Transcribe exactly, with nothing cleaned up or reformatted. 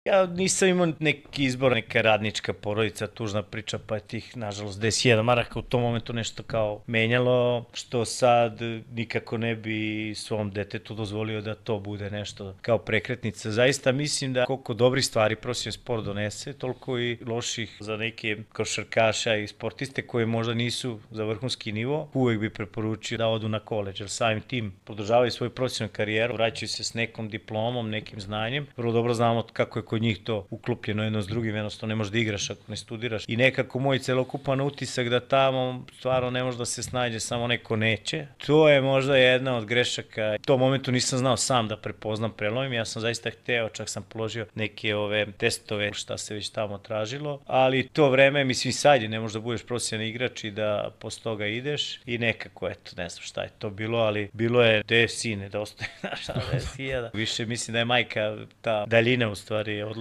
Ja nisam imao neki izbor, neka radnička porodica, tužna priča, pa je tih, nažalost, deset hiljada maraka u tom momentu nešto kao menjalo, što sad nikako ne bi svom detetu dozvolio da to bude nešto kao prekretnica. Zaista mislim da koliko dobrih stvari profesionalni sport donese, toliko i loših za neke košarkaša i sportiste koji možda nisu za vrhunski nivo, uvek bi preporučio da odu na koleđ, jer samim tim podržavaju svoju profesionalnu karijeru, vraćaju se s nekom diplomom, nekim znanjem. Vrlo dobro znamo kako je kod njih to uklopljeno jedno s drugim, jednostavno ne možeš da igraš ako ne studiraš. I nekako moj celokupan utisak da tamo stvarno ne može da se snađe, samo neko neće. To je možda jedna od grešaka. U tom momentu nisam znao sam da prepoznam prelomim, ja sam zaista hteo, čak sam položio neke ove testove šta se već tamo tražilo, ali to vreme, mislim sad je, ne možeš da budeš profesionalni igrač i da posle toga ideš i nekako, eto, ne znam šta je to bilo, ali bilo je, gde je sine, da ostaje, znaš, deset hiljada. Više mislim da je majka, ta daljina u stvari,